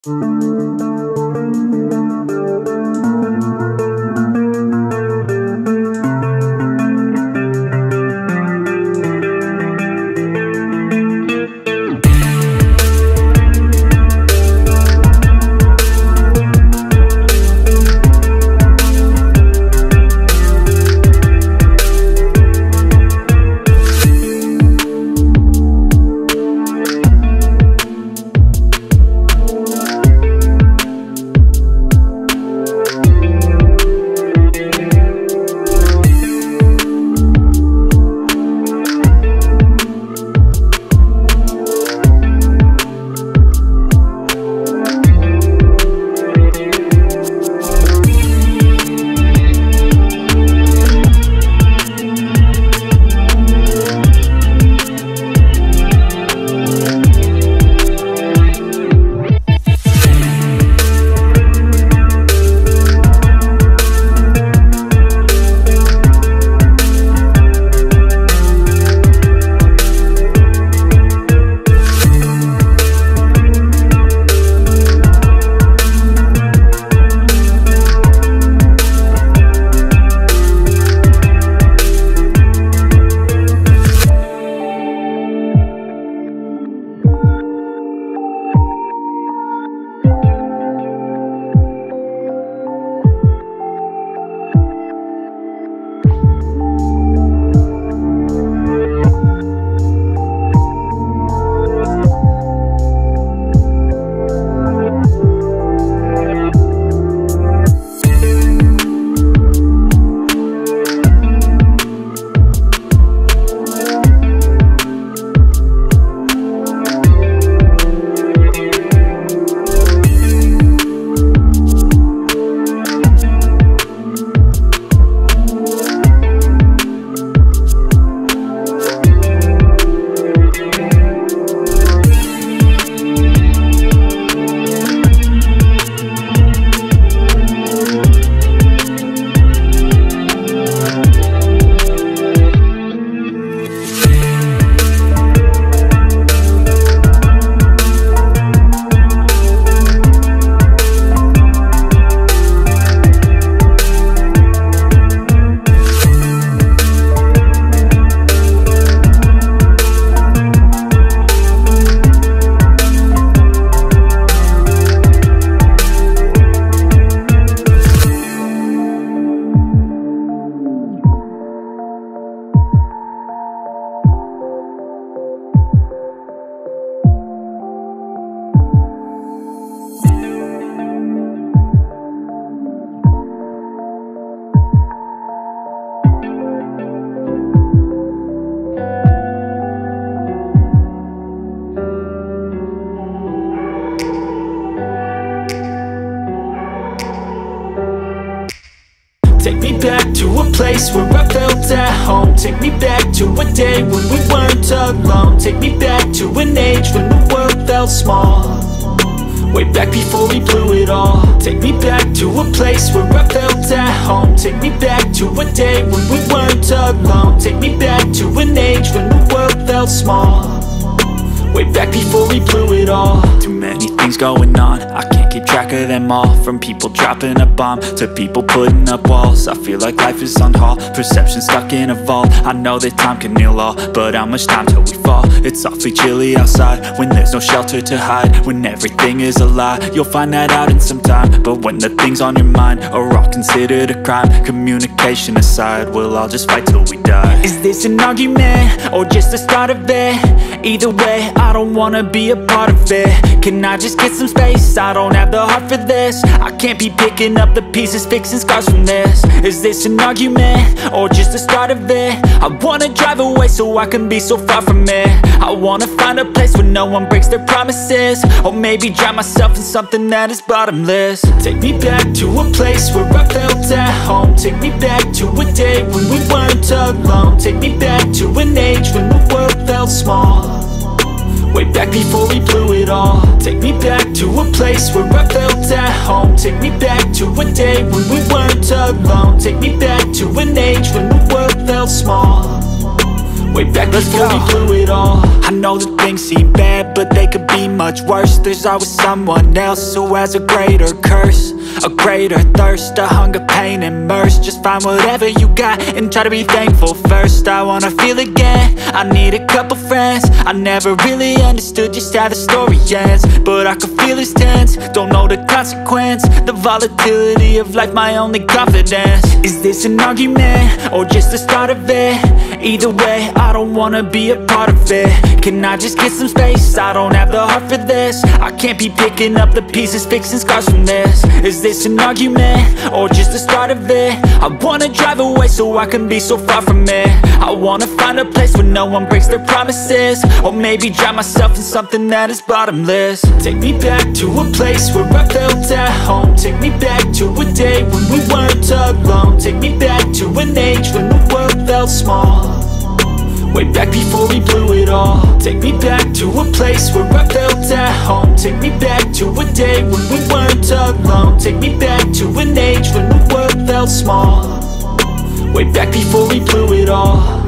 Take me back to a place where I felt at home. Take me back to a day when we weren't alone. Take me back to an age when the world felt small, way back before we blew it all. Take me back to a place where I felt at home. Take me back to a day when we weren't alone. Take me back to an age when the world felt small, way back before we blew it all. Too many things going on, I can't keep track of them all. From people dropping a bomb to people putting up walls. I feel like life is on hold, perception stuck in a vault. I know that time can heal all, but how much time till we fall? It's awfully chilly outside when there's no shelter to hide. When everything is a lie, you'll find that out in some time. But when the things on your mind are all considered a crime, communication aside, we'll all just fight till we die. Is this an argument or just the start of it? Either way, I don't wanna be a part of it. Can I just get some space? I don't have the heart for this. I can't be picking up the pieces, fixing scars from this. Is this an argument or just the start of it? I wanna drive away so I can be so far from it. I wanna find a place where no one breaks their promises, or maybe drown myself in something that is bottomless. Take me back to a place where I felt at home. Take me back to a day when we weren't alone. Take me back to an age when the world felt small, way back before we blew it all. Take me back to a place where I felt at home. Take me back to a day when we weren't alone. Take me back to an age when the world felt small, way back before we blew it all. I know that things seem bad, but they could be much worse. There's always someone else who has a greater curse, a greater thirst, a hunger, pain, and mercy. Just find whatever you got and try to be thankful first. I wanna feel again, I need a couple friends. I never really understood just how the story ends, but I can feel it's tense, don't know the consequence. The volatility of life, my only confidence. Is this an argument, or just the start of it? Either way, I don't wanna be a part of it. Can I just get some space? I don't have the heart for this. I can't be picking up the pieces, fixing scars from this. Is this an argument, or just the start of it? I wanna drive away so I can be so far from it. I wanna find a place where no one breaks their promises, or maybe drown myself in something that is bottomless. Take me back to a place where I felt at home. Take me back to a day when we weren't alone. Take me back to an age when the world felt small, way back before we blew it all. Take me back to a place where I felt at home. Take me back to a day when we weren't alone. Take me back to an age when the world felt small, way back before we blew it all.